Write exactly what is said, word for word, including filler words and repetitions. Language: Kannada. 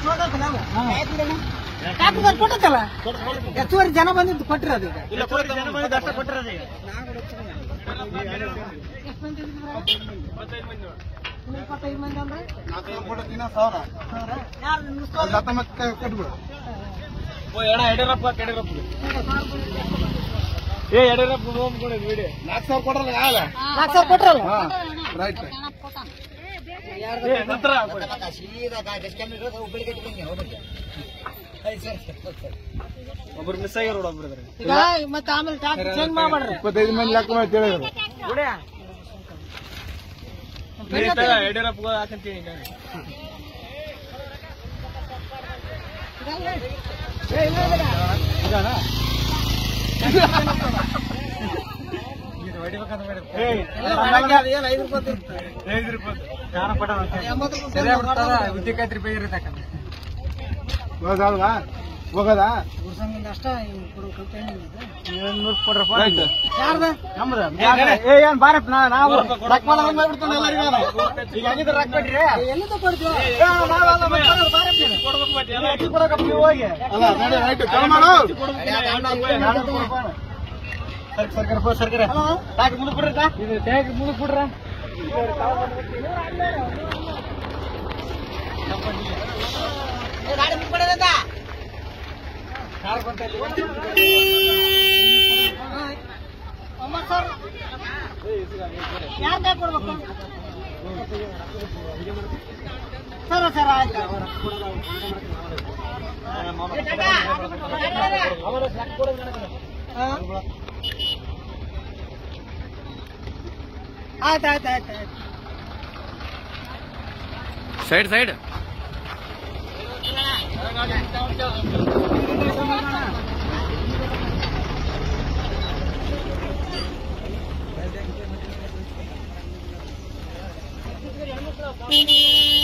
ಕೊಟ್ಟಲ್ಲ ಹೆಚ್ಚುವರಿ ಜನ ಬಂದಿದ್ದು ಕೊಟ್ಟಿರೋದು ಈಗ ಜನ ಬಂದಿದ್ದು ಅಷ್ಟೇ ಕೊಟ್ಟಿರೋದು ಈಗ ಇಪ್ಪತ್ತೈದು ಮಂದಿ ಅಂದ್ರೆ ಹತ್ತೊಂಬತ್ತು ಕೊಟ್ಬಿಡು ಯಡಿಯೂರಪ್ಪ ಯಡಿಯೂರಪ್ಪ ಏ ಯಡಿಯೂರಪ್ಪ ವಿಡಿಯೋ ನಾಲ್ಕು ಸಾವಿರ ಕೊಟ್ರಲ್ಲ ಯಾವಲ್ಲ ನಾಲ್ಕು ಸಾವಿರ ಕೊಟ್ರಲ್ಲ ರೈಟ್ ಒಬ್ರು ಮಿಸ್ ಆಗ್ಯಾರ ಒಬ್ರು ಈಗ ಮತ್ತೆ ಆಮೇಲೆ ಚೇಂಜ್ ಮಾಡ್ಬೇಡ್ರಿ ಇಪ್ಪತ್ತೈದು ಮಂದಿ ಲೆಕ್ಕ ಮಾಡಿ ಹೇಳಿದ್ರು ಯಡಿಯೂರಪ್ಪ ಹಾಕಂತೀನಿ ಐದು ರೂಪಾಯಿ ಉದ್ದಿಕಾಯ್ತು ರೂಪಾಯಿ ಇರತಕ್ಕಂಥ ಹೋಗಲ್ವಾ ಹೋಗದ ಅಷ್ಟ ಏನ್ ಬಾರಪ್ಪ ನಾವು ಸರ್ಕಾರ ಸರ್ಕಾರ ಟ್ಯಾಕ್ ಮುಂದಕ್ ಬಿಡ್ರಿ ಟ್ಯಾಕ್ ಮುಂದಕ್ ಬಿಡ್ರ ಯಾರು ಟ್ಯಾಕ್ ಕೊಡ್ಬೇಕು ಸರ ಸರ್ ಆಯ್ತು ಆಯ್ತು ಆಯ್ತು ಆಯ್ತು ಆಯ್ತು ಸೈಡ್ ಸೈಡ್ Thank you.